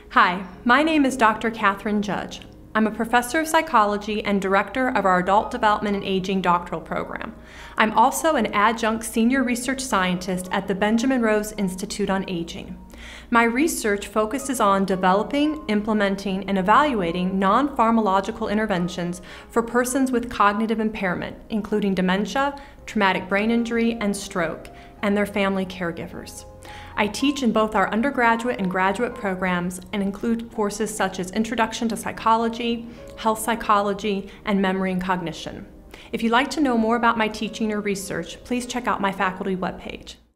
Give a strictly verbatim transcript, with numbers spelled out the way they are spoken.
Hi, my name is Doctor Catherine Judge. I'm a professor of psychology and director of our Adult Development and Aging doctoral program. I'm also an adjunct senior research scientist at the Benjamin Rose Institute on Aging. My research focuses on developing, implementing, and evaluating non-pharmacological interventions for persons with cognitive impairment, including dementia, traumatic brain injury, and stroke, and their family caregivers. I teach in both our undergraduate and graduate programs and include courses such as Introduction to Psychology, Health Psychology, and Memory and Cognition. If you'd like to know more about my teaching or research, please check out my faculty webpage.